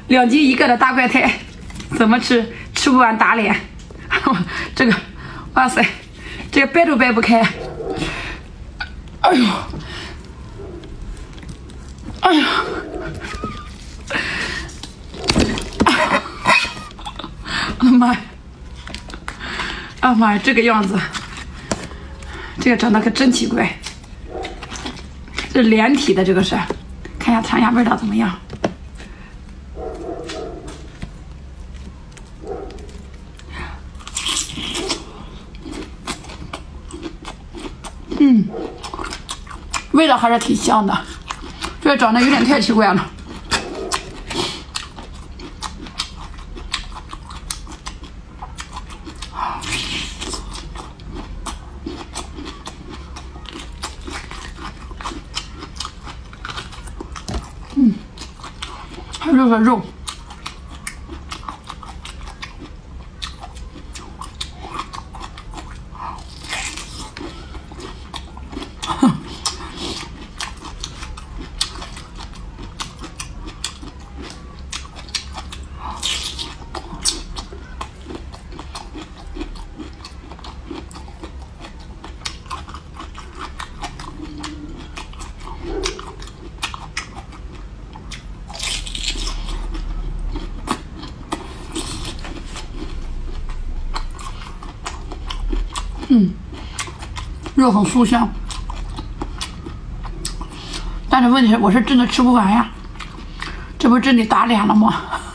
2斤1个的大怪胎，怎么吃？吃不完打脸。这个，哇塞，这个掰都掰不开。哎呦，哎呀，我的妈呀！啊妈呀，这个样子，这个长得可真奇怪。这连体的，这个是，看一下残牙味道怎么样？味道还是挺香的，这个长得有点太奇怪了。它就是肉。肉很酥香，但是问题是我是真的吃不完呀，这不真的打脸了吗？